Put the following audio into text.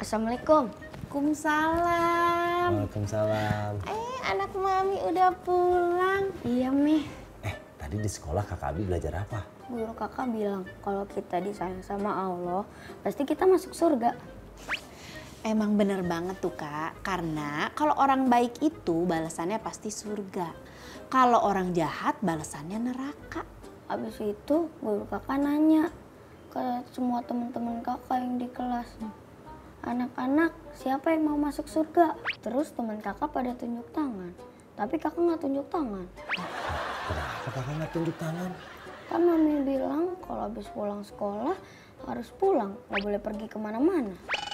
Assalamualaikum. Waalaikumsalam. Waalaikumsalam. Anak mami udah pulang. Iya, Mi. Tadi di sekolah kakak Abi belajar apa? Guru kakak bilang kalau kita disayang sama Allah, pasti kita masuk surga. Emang bener banget tuh Kak, karena kalau orang baik itu balasannya pasti surga. Kalau orang jahat balasannya neraka. Habis itu guru kakak nanya ke semua teman-teman kakak yang di kelas. Anak-anak, siapa yang mau masuk surga? Terus teman kakak pada tunjuk tangan. Tapi kakak nggak tunjuk tangan. Kenapa kakak nggak tunjuk tangan? Kan mami bilang kalau habis pulang sekolah harus pulang, nggak boleh pergi kemana-mana.